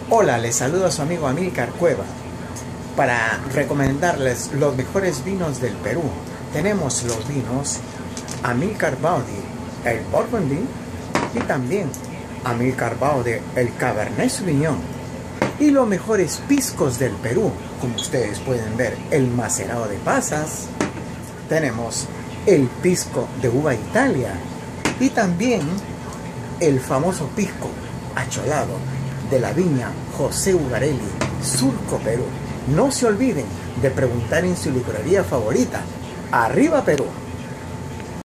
Hola, les saluda a su amigo Amílcar Cueva para recomendarles los mejores vinos del Perú. Tenemos los vinos Amílcar Baudi, el Burgundy, y también Amílcar Baudi, el Cabernet Sauvignon, y los mejores piscos del Perú. Como ustedes pueden ver, el macerado de pasas, tenemos el pisco de uva Italia y también el famoso pisco acholado de la viña José Ugarelli, Surco, Perú. No se olviden de preguntar en su licorería favorita. ¡Arriba, Perú!